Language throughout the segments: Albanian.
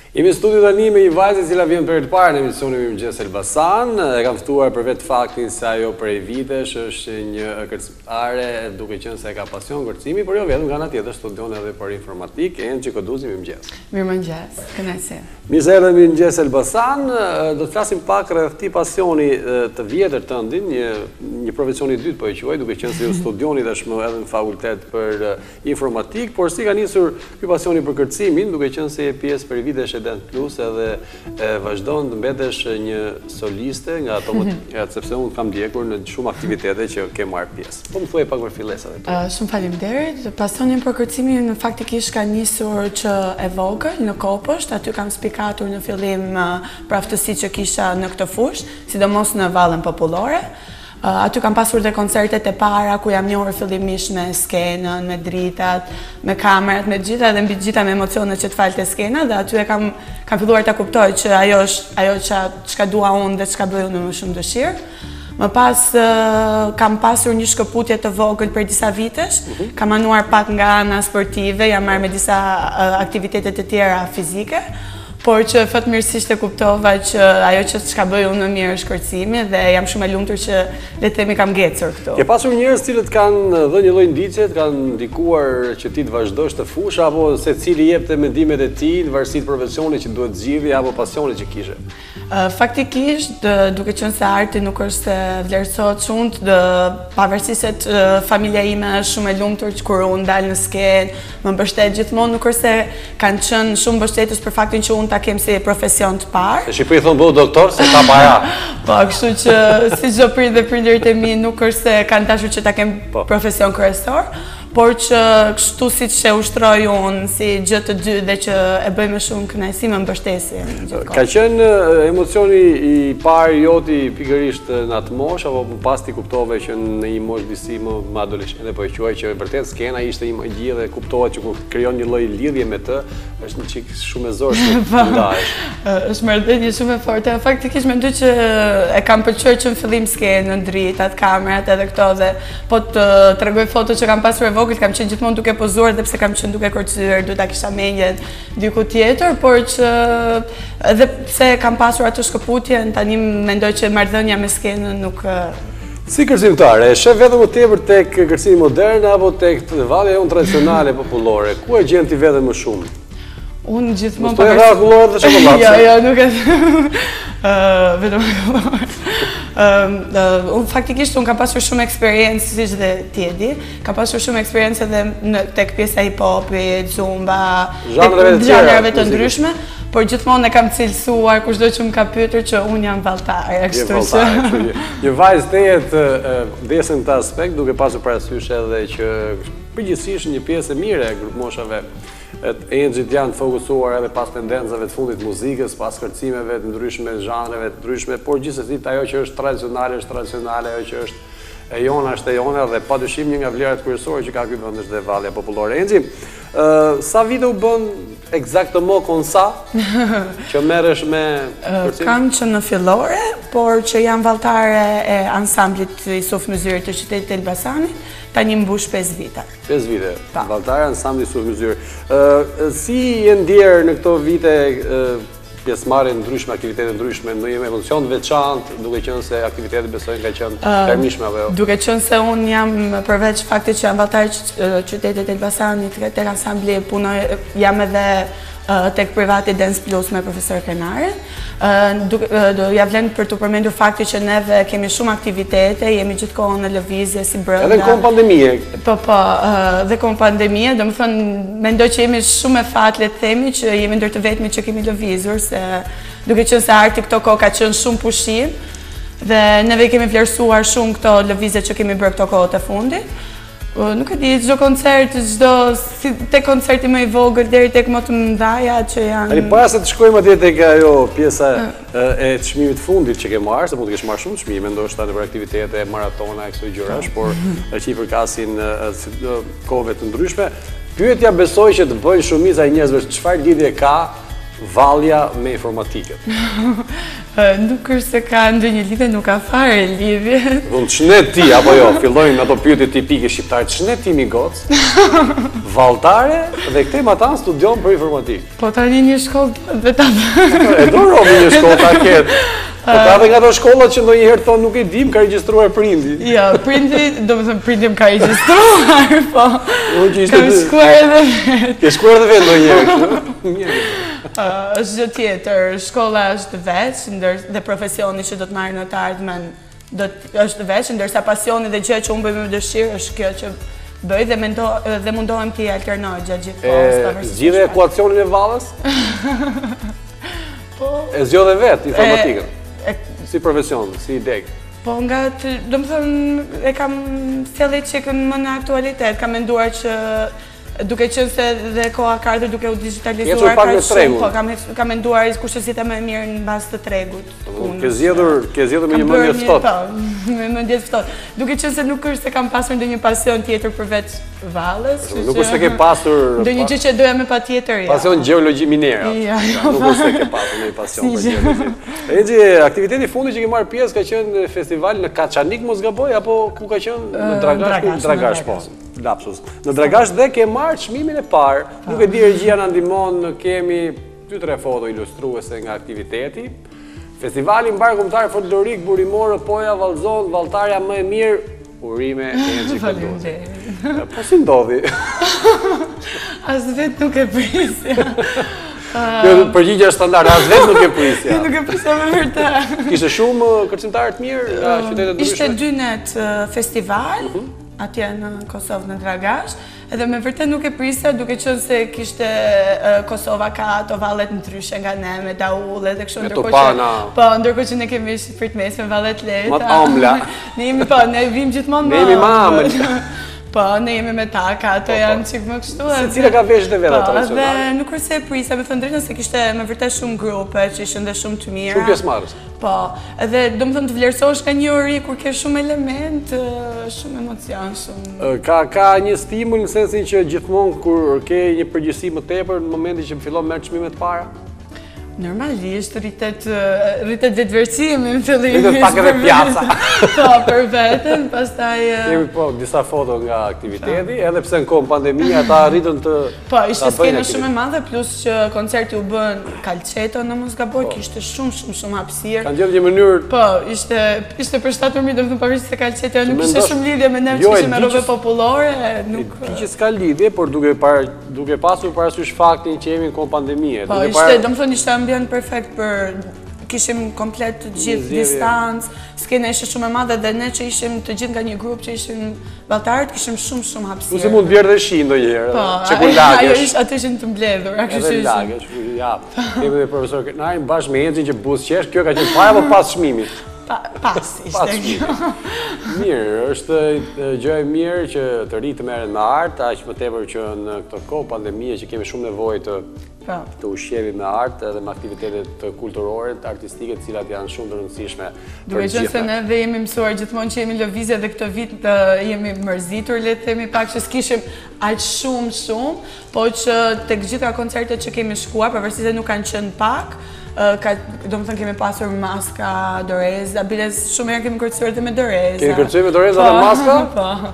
Jemi në studio tani me një vajzë e cila vjen për herë të parë në emisionin Mirëmëngjes Elbasan. E kam ftuar për vetë faktin se ajo prej vitesh është një kërcimtare, duke qenë se ka pasion kërcimi, por jo vetëm, nga ana tjetër studion edhe për informatikë. Enxhi Koduzi, mirëmëngjes. Mirëmëngjes, kënaqësi. Mirë se erdhe në Mirëmëngjes Elbasan. Do të flasim pak rreth këtij pasioni të vjetër tëndin, një profesion i dytë po e quaj, duke qenë se ju studioni tashmë edhe në fakultet për informatikë, por si ka nisur ky pasioni për kërcimin, duke qenë se je pjesë për vitesh Dance Plus edhe vazhdon të mbetesh një soliste nga ato sepse unë kam ndjekur në shumë aktivitete që ke marrë pjesë. Po më thuaj pak për fillesat e tua. Shumë faleminderit. Pasionin për kërcimin faktikisht ka nisur që e vogël në Kopësht, aty kam spikatur në fillim për aftësitë që kisha në këtë fushë, sidomos në vallën popullore. Aty kam pasur dhe koncertet e para ku jam njohur fillimisht me skenën, me dritat, me kamerat, me gjitha dhe mbi gjitha me emocionet që të falte skena dhe aty kam filluar ta kuptoj që ajo çka dua unë dhe çka bëj unë me shumë dëshirë. Më pas kam pasur një shkëputje të vogël për disa vitesh, kam anuar pak nga ana sportive, jam marrë me disa aktivitete të tjera fizike. Por që fatmirësisht e kuptova që ajo që çka bëj unë më mirë është kërcimi dhe jam shumë e lumtur që le të themi kam ngecur këtu. Ke pasur njerëz cilët kanë dhënë një lloj ndiqje, kanë ndikuar që ti të vazhdosh të fush apo secili jepte mendimet e tij në varësi të profesionit që duhet zgjidhje apo pasionit që kishe? Faktikisht, duke qenë se arti nuk është se vlerësohet shumë, pavarësisht se familja ime është shumë e lumtur që kur unë dal në skenë, më mbështet gjithmonë, nuk është se kanë qenë shumë mbështetës për faktin që unë ta kem si profesion të parë. Në Shqipëri thonë bëu doktor se ka para. Po, kështu që si çdo prindër dhe prindërit e mi nuk është se kanë dashur që ta kem profesion kryesor, por që kështu siç e ushtroj unë si gjë të dy dhe që e bëj me shumë kënaqësi më mbështesin gjithkohë. Ka qenë emocioni i parë joti pikërisht në atë moshë apo më pas ti kuptove që në një moshë disi më adoleshente po e quaj që vërtet skena ishte një gjë dhe kuptohet që kur krijon një lloj lidhje me të është një çik shumë e zorë të ndahesh. Është marrëdhënie shumë e fortë. Faktikisht mendoj që e kam pëlqyer që në fillim skenën, dritat, kamerat edhe këto dhe po të tregoj foto që kam pasur vogël, kam qenë gjithmonë duke pozuar dhe pse kam qenë duke kërcyer, duhet ta kisha mendjen diku tjetër, por që edhe pse kam pasur atë shkëputjen, tani mendoj që marrëdhënia me skenën nuk. Si kërcimtare, e shef vetëm më tepër tek kërcimi modern apo tek vallja jonë tradicionale popullore? Ku e gjen ti veten më shumë? Unë gjithmonë po e ra kullor dhe çokoladë. Jo, nuk e vetëm kullor. Unë faktikisht kam pasur shumë eksperiencë, siç dhe ti e di, kam pasur shumë eksperiencë edhe tek pjesa hip-hopit, zumba, zhanreve të ndryshme, por gjithmonë e kam cilësuar kushdo që më ka pyetur që unë jam valltare, kështu që. Një vajzë tejet vdesën këtë aspekt, duke pasur parasysh edhe që përgjithsisht një pjesë e mire e grupmoshave Enxhit janë fokusuar edhe pas tendencave të fundit muzikës, pas kërcimeve të ndryshme, zhanreve të ndryshme, por gjithsesi ajo që është tradicionale, ajo që është e jona është e jona dhe padyshim një nga vlerat kryesore që ka ky vend është dhe vallja popullore. Enxhi, sa vite u bën eksaktëmo konsa që merresh me kërcim? Kam që në fillore, por që jam valltare e ansamblit Yusuf Myzyr të qytetit Elbasanit, tani mbush 5 vite. 5 vite, valltare ansambli Yusuf Myzyr. Si je ndjer në këto vite pjesëmarrje ndryshme, aktivitete ndryshme, ndonjë emocion të veçantë, duke qenë se aktivitetet besoj ka qenë përmishme apo jo? Duke qenë se unë jam përveç faktit që jam valltare qytetit Elbasanit tek ansambli punoj, jam edhe tek privati Dance Plus me profesor Krenarin. Do ja vlen për të përmendur faktin që neve kemi shumë aktivitete, jemi gjithkohë në lëvizje si brenda. Edhe në kohën pandemie. Po, dhe kohën pandemie, domethënë mendoj që jemi shumë e fat, le të themi që jemi ndër të vetmi që kemi lëvizur, se duke qenë se arti këto kohë ka qenë shumë pushim dhe neve kemi vlerësuar shumë këto lëvizje që kemi bërë këto kohët e fundit. Nuk e di, çdo koncert, si tek koncerti më i vogël deri tek më të mëdhaja që janë. Tani para se të shkojmë atje tek ajo pjesa e çmimit të fundit që ke marrë, se mund të kesh marrë shumë çmime, ndoshta në aktivitete, maratona e kësaj gjërash, por që i përkasin kohëve të ndryshme. Pyetja besoj që të bëjnë shumica e njerëzve çfarë lidhje ka vallja me informatikën. Nuk është se ka ndonjë lidhje, nuk ka fare lidhje. Ç'net ti apo jo? Fillojnë ato pyetje tipike shqiptare. Ç'net ti mi gocë? Valltare dhe këtej matan studion për informatik. Po tani një shkollë dhe ta E do robi një shkollë ta ketë. Po ka dhe nga ato shkollat që ndonjëherë thonë nuk e dim, ka regjistruar prindi. Ja, prindi, do më thëmë prindim ka regjistruar, po. Kam shkuar edhe vetë. Ke shkuar edhe vetë ndonjëherë. Është gjë tjetër, shkolla është veç, dhe profesioni që do të marrë në të ardhmen është veç, ndërsa pasioni dhe gjë që unë bëjmë me dëshirë është kjo që bëj dhe mundohem t'i alternoj gjatë gjithë kohës. Zgjidhe ekuacionin e vallës? E zgjodhe vetë informatikën? Si profesion, si deg? Po nga të, do më thëmë, e kam thjellit qikën më në aktualitet, kam menduar që duke qenë se dhe koha ka ardhur duke u digitalizuar ka shumë, po kam menduar kursosita më e mirë në bazë të tregut. Ke zgjedhur me një mendje ftohtë. Po, me mendje ftohtë. Duke qenë se nuk është se kam pasur ndonjë pasion tjetër përveç vallës. Nuk është se ke pasur ndonjë gjë që doja më patjetër. Pasion gjeologji minera. Nuk është se ke pasur ndonjë pasion për gjeologji. Egji, aktiviteti i fundit që ke marrë pjesë ka qenë festival në Kaçanik, mos gaboj, apo ku ka qenë? Në Dragash, po. Lapsus. Në Dragash dhe ke marrë çmimin e parë. Nuk e di regjia na ndihmon, kemi 2-3 foto ilustruese nga aktiviteti. Festivali mbar kombëtar folklorik Burimorë, Poja, Vallzon, Valltarja më e mirë, urime Egji Kondozi. Po si ndodhi? As vetë nuk e prisja. Përgjigja është standard, as vetë nuk e prisja. Nuk e prisja me vërtet. Kishte shumë kërcimtarë të mirë nga qytetet ndryshme? Ishte 2 net festival atje në Kosovë në Dragash, edhe me vërtet nuk e prisja duke qenë se kishte Kosova ka ato vallet ndryshe nga ne me daulle dhe kështu ndërkohë që ne kemi pritmes me vallet lehta. Mat amla. Ne vim gjithmonë më. Ne jemi më amël. Po, ne jemi me taka, ato janë qik më kështu. Se cila ka veshët e veta tradicionale? Dhe nuk është se e prisa, me thënë drejtën se kishte me vërtet shumë grupe që ishën dhe shumë të mira. Shumë pjesëmarrës. Po, edhe do më thënë të vlerësosh ka një ori kur ke shumë element, shumë emocion, shumë... Ka një stimul në sensin që gjithmonë kur ke një përgjithësi më tepër në momentin që fillon merr çmimet para? Normalisht, rritet vetëvërtimi në fillim. Rritet pak edhe pjaca. Po, për veten, pastaj... Kemi po disa foto nga aktiviteti, edhe pse në kohën pandemie ata arritën të... Po, ishte skena shumë e madhe, plus që koncerti u bën Kalqeto në mos gaboj, kishte shumë hapësirë. Kanë gjetur një mënyrë... Po, ishte për 7.000, do të thënë pavarësisht se Kalqeto nuk ishte shumë lidhje me ne që ishte me rrobe popullore, nuk... Që s'ka lidhje, por duke pasur parasysh faktin që jemi në kohën pandemie. Po, ishte, do më thënë, ishte ambient perfekt për kishim komplet të gjithë distancë, skena ishte shumë e madhe dhe ne që ishim të gjithë nga një grup që ishim valltarët, kishim shumë hapësirë. Nuk se mund bjerë dhe shi ndonjëherë, që ku lagesh. Ato ishin të mbledhur. Edhe lagesh, ja. Kemi dhe profesor Këtnarin bashkë me Exhin që buzëqesh, kjo ka qenë para apo pas çmimit? Pas ishte kjo. Mirë, është gjë e mirë që të ri të merren me art, aq më tepër që në këtë kohë pandemie që kemi shumë nevojë të ushqemi me art edhe me aktivitetet kulturore, artistike, të cilat janë shumë të rëndësishme për gjithë. Duke qenë se ne dhe jemi mësuar gjithmonë që jemi lëvizje dhe këtë vit jemi mërzitur, le të themi pak që s'kishim aq shumë, po që tek gjitha koncertet që kemi shkuar, pavarësisht se nuk kanë qenë pak, do më thënë kemi pasur maska, doreza, biles shumë herë kemi kërcuar dhe me doreza. Kemi kërcuar me doreza dhe maska? Po.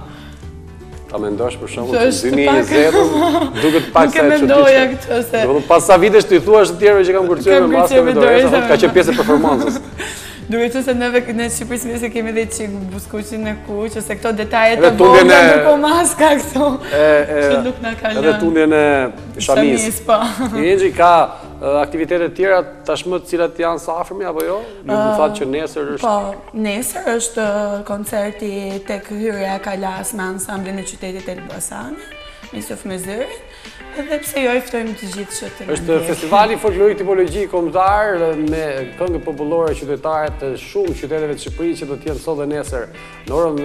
Ta mendosh për shumë, që 2020 duket pak se e mendoja këtë se... Pas sa vitesh të i thuash të tjerëve që kam kërcuar me maska me doreza, ka qenë pjesë e performancës. Duke që se neve në Shqipërisë se kemi dhe qikë buskuqin e kuq, ose këto detajet e vogla nërko maska këto, që nuk në ka lënë. Edhe tundjen e shamis. Po. Egji ka aktivitetet tjera tashmë të cilat janë së afërmi, apo jo? Ju më thatë që nesër është... Po, nesër është koncerti tek hyrja Kalas me ansamblin e qytetit Elbasanit, Misuf me Zërin. Edhe pse jo ftojmë të gjithë që të është festivali folklorik tipologji kombëtar me këngë popullore qytetare të shumë qyteteve të Shqipërisë që do të jenë sot dhe nesër në orën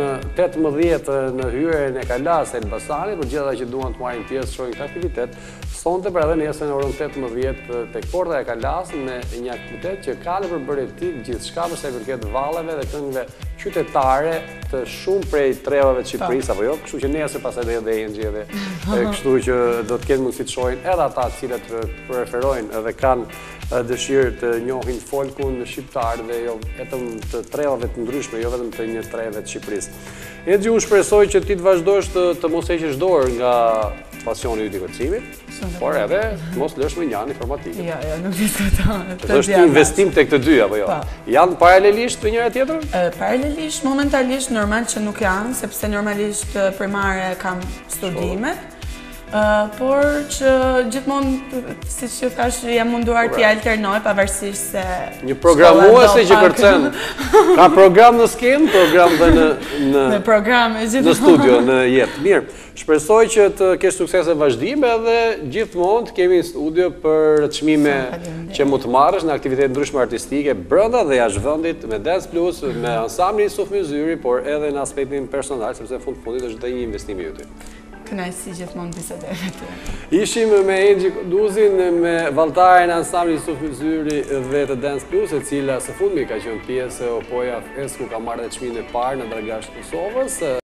18 në hyrjen e Kalas së Elbasanit, për gjithë ata që duan të marrin pjesë shohin këtë aktivitet. Sonte për edhe nesër në orën 18 tek porta e Kalas me një aktivitet që ka në përbërje të tij gjithçka për sa i përket valleve dhe këngëve qytetare të shumë prej trevave të Shqipërisë apo jo, kështu që nesër pastaj do jetë Enxhi edhe kështu që do të kenë mundësi të shohin edhe ata të cilët preferojnë dhe kanë dëshirë të njohin folkun shqiptar dhe jo vetëm të trevave të ndryshme, jo vetëm të një treve të Shqipërisë. Enxhi, unë shpresoj që ti të vazhdosh të mos heqësh dorë nga pasioni yt i kërcimit, por edhe mos lësh me një anë informatike. Jo, nuk diskuto. Është investim tek të dy apo jo? Janë paralelisht me njëra tjetrën? Paralelisht, momentalisht normal që nuk janë, sepse normalisht primare kam studimet, por që gjithmonë, si që thash, jam munduar t'i alternoj pavarësisht se... Një programuese që kërcen, ka program në skenë, program dhe në studio, në jetë. Mirë, shpresoj që të kesh suksese vazhdime dhe gjithmonë të kemi në studio për çmime që mund të marrësh në aktivitete ndryshme artistike brenda dhe jashtë vendit me Dance Plus, me ansamblin Yusuf Myzyri, por edhe në aspektin personal, sepse në fund të fundit është dhe një investim i yt. Kënaqësi gjithmonë bisedeve të. Ishim me Enxhi Kunduzin, me valltarin e ansamblit Yusuf Myzyri dhe të Dance Plus, e cila së fundmi ka qenë pjesë e Opoja Fest, ku ka marrë çmimin e parë në Dragash të Kosovës.